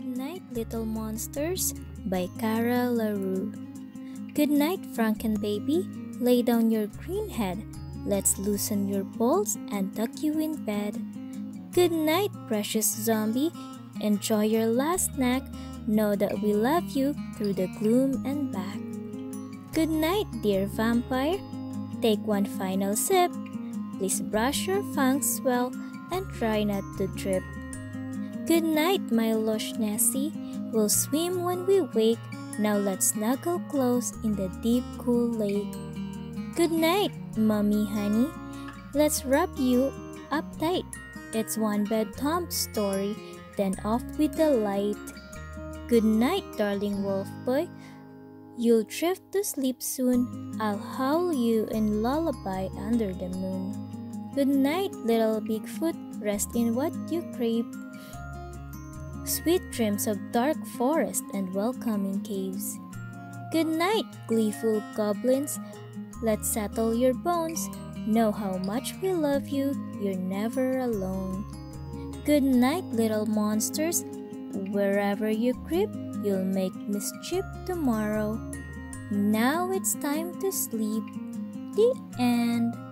Night, Little Monsters by Cara LaRue. Good night, Frankenbaby. Lay down your green head. Let's loosen your bolts and tuck you in bed. Good night, precious zombie. Enjoy your last snack. Know that we love you through the gloom and back. Good night, dear vampire. Take one final sip. Please brush your fangs well and try not to trip. Good night, my lush Nessie. We'll swim when we wake. Now let's snuggle close in the deep, cool lake. Good night, Mommy Honey. Let's wrap you up tight. It's one bedtime story, then off with the light. Good night, darling wolf boy. You'll drift to sleep soon. I'll howl you in lullaby under the moon. Good night, little Bigfoot. Rest in what you crave. Sweet dreams of dark forest and welcoming caves. Good night, gleeful goblins. Let's settle your bones. Know how much we love you. You're never alone. Good night, little monsters. Wherever you creep, you'll make mischief tomorrow. Now it's time to sleep. The end.